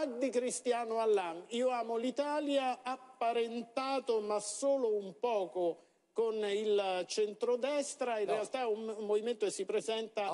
Di Cristiano Allan, io amo l'Italia, apparentato ma solo un poco con il centrodestra, in realtà è un movimento che si presenta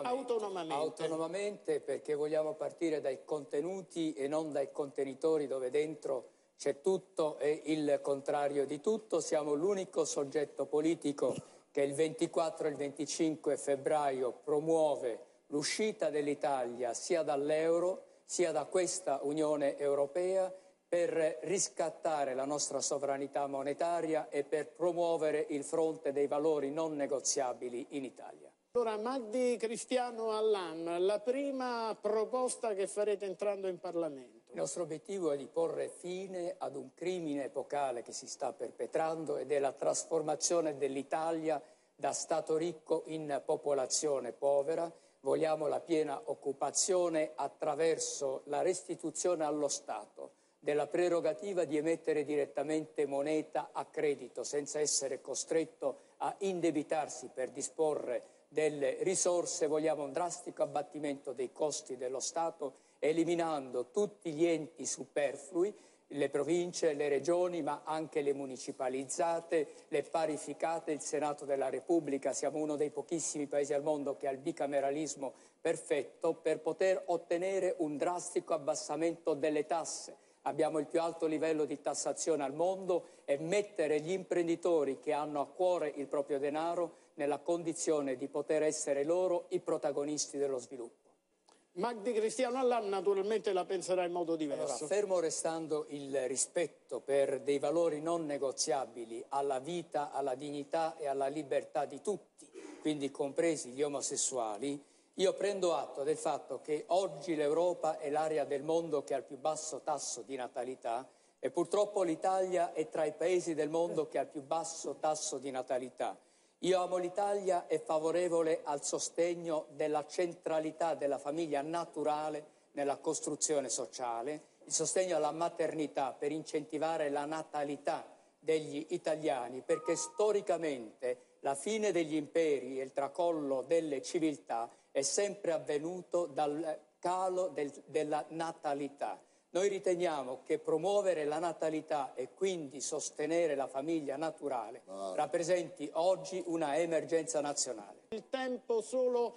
autonomamente, perché vogliamo partire dai contenuti e non dai contenitori, dove dentro c'è tutto e il contrario di tutto. Siamo l'unico soggetto politico che il 24 e il 25 febbraio promuove l'uscita dell'Italia sia dall'euro sia da questa Unione Europea, per riscattare la nostra sovranità monetaria e per promuovere il fronte dei valori non negoziabili in Italia. Allora, Magdi Cristiano Allan, la prima proposta che farete entrando in Parlamento? Il nostro obiettivo è di porre fine ad un crimine epocale che si sta perpetrando, ed è la trasformazione dell'Italia da Stato ricco in popolazione povera. Vogliamo la piena occupazione attraverso la restituzione allo Stato della prerogativa di emettere direttamente moneta a credito, senza essere costretto a indebitarsi per disporre delle risorse. Vogliamo un drastico abbattimento dei costi dello Stato, eliminando tutti gli enti superflui, le province, le regioni, ma anche le municipalizzate, le parificate, il Senato della Repubblica. Siamo uno dei pochissimi paesi al mondo che ha il bicameralismo perfetto, per poter ottenere un drastico abbassamento delle tasse. Abbiamo il più alto livello di tassazione al mondo, e mettere gli imprenditori che hanno a cuore il proprio denaro nella condizione di poter essere loro i protagonisti dello sviluppo. Magdi Cristiano Allan naturalmente la penserà in modo diverso. Allora, fermo restando il rispetto per dei valori non negoziabili alla vita, alla dignità e alla libertà di tutti, quindi compresi gli omosessuali, io prendo atto del fatto che oggi l'Europa è l'area del mondo che ha il più basso tasso di natalità, e purtroppo l'Italia è tra i paesi del mondo che ha il più basso tasso di natalità. Io amo l'Italia è favorevole al sostegno della centralità della famiglia naturale nella costruzione sociale, il sostegno alla maternità per incentivare la natalità degli italiani, perché storicamente la fine degli imperi e il tracollo delle civiltà è sempre avvenuto dal calo della natalità. Noi riteniamo che promuovere la natalità e quindi sostenere la famiglia naturale rappresenti oggi una emergenza nazionale. Il tempo solo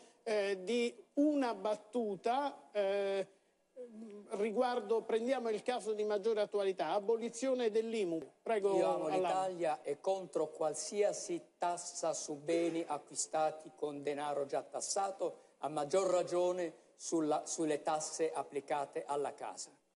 di una battuta riguardo, prendiamo il caso di maggiore attualità, abolizione dell'IMU. Prego. Io amo l'Italia e contro qualsiasi tassa su beni acquistati con denaro già tassato, a maggior ragione sulle tasse applicate alla casa.